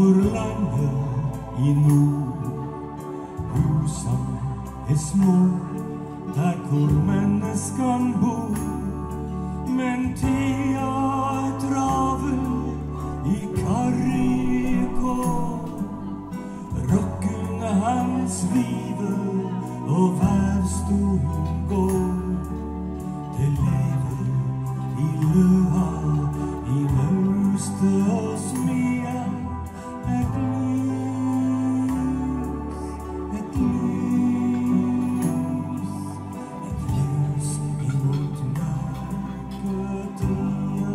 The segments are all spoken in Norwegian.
forlanger i nord. Husene små, der hvor menneskene bor. Men tida travel i Karrikå. Rocken hans viver og vevstolen går. Det lever i løa, i mauste og smia. Et lys imot mørketida.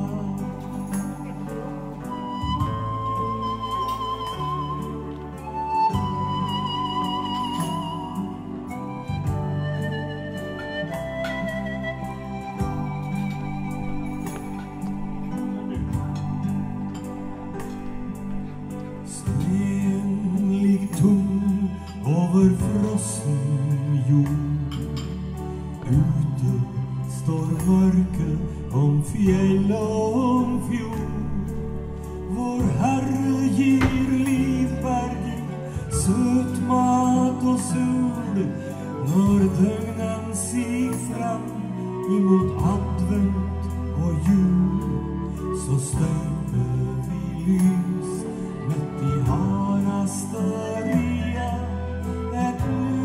Over frossen jord. Ute står mørket om fjell og om fjord. Vår Herre gir livberging, søt mat og sol. Når døgnen sig fram imot advent og jul, så støyper vi lys midt i harasteria. Et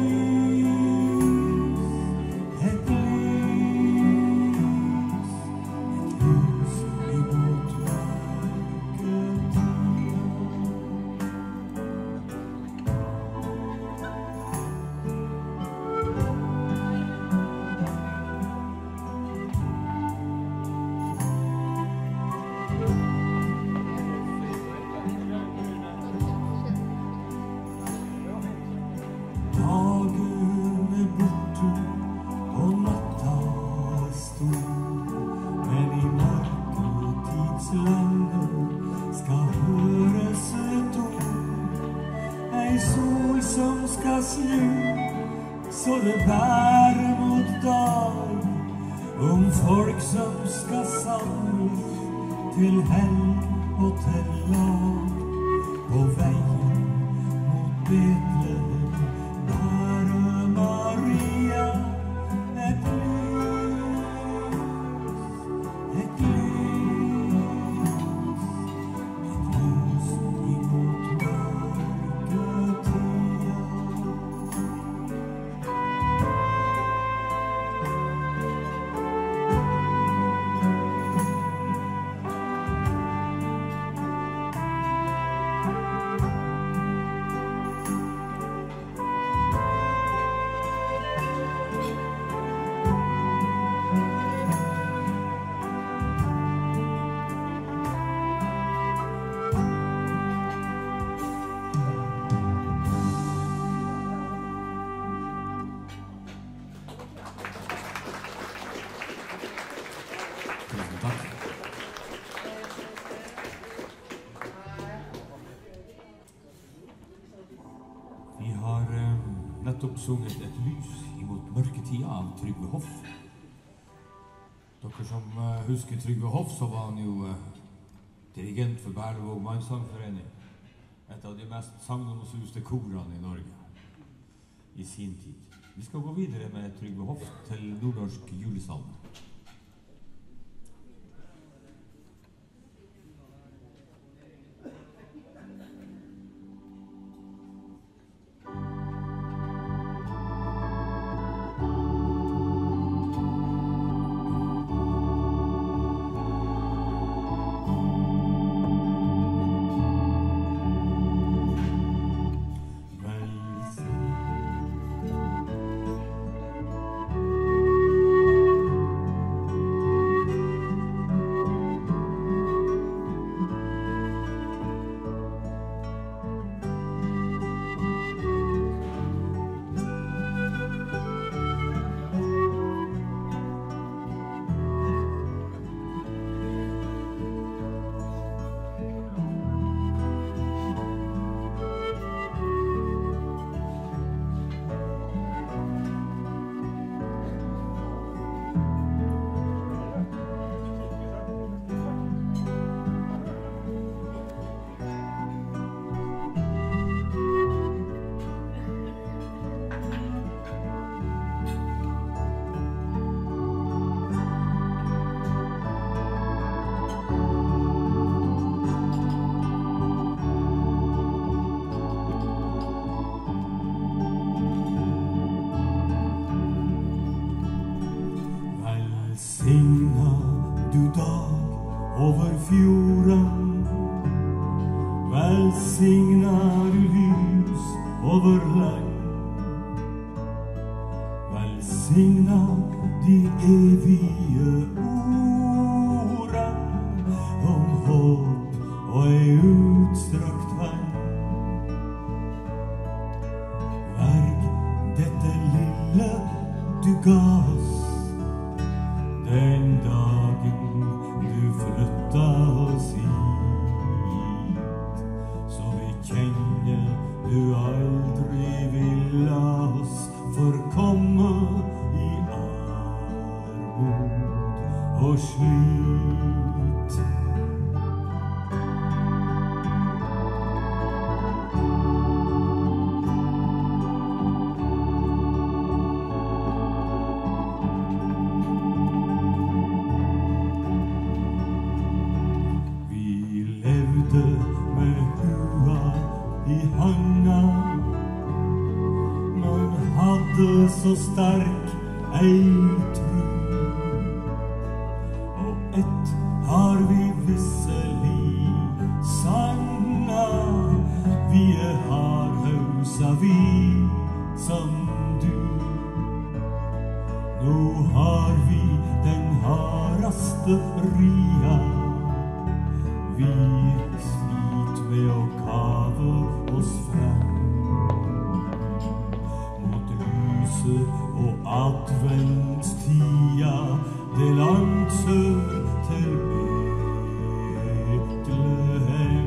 lys imot mørketida. Dagen borte og natta stor, men i mørketidslandet skal høres et ord. Ei sol som skal snu, så det bærer mot dag. Om folk som skal samles til helg og til lag. På veien mot Betlehem bærer Maria et lys imot mørketida. Vi har nettopp sunget Et lys imot mørketida av Trygve Hoff. Dere som husker Trygve Hoff, så var han jo dirigent for Berlevåg Mannsangforening. Et av de mest sagnomsuste korene i Norge i sin tid. Vi skal gå videre med Trygve Hoff til nordnorsk julesalme. over fjorden. Velsigna du lys over land. Velsigna de evige orden om håp og ei utstrakt hand. Verg dette lille du ga oss den dagen du flytta oss hit, så vi kjenner du aldri vil la oss forkomme i armod og slit. Med hua i handa, men hadde så sterk ei tru. Og ett har vi visselig sanna, vi hardhausa vi som du. Nå har vi den hardaste ria, vi slit med å kave oss fram mot lyset og adventstida, det langt sør til Betlehem.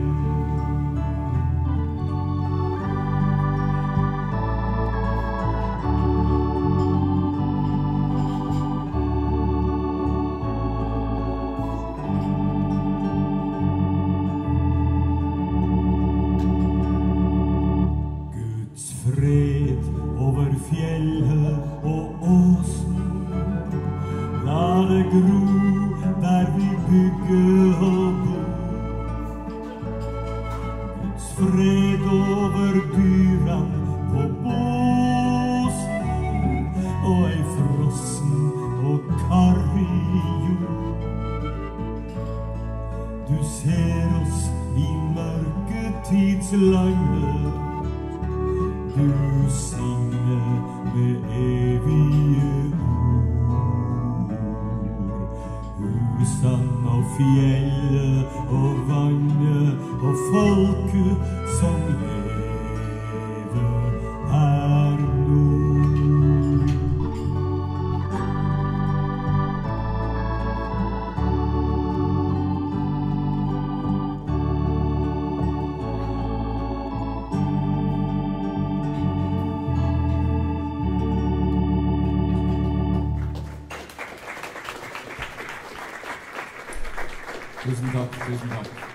Fred over fjellet og åsen, la det gro der vi bygger og bor. Guds fred over dyrene på båsen, og ei frossen og karrig jord. Du ser oss i mørketidslandet, du synger med evige ord. Husene og fjellet og vannet og folket som lever her nå. Tusen takk, tusen takk.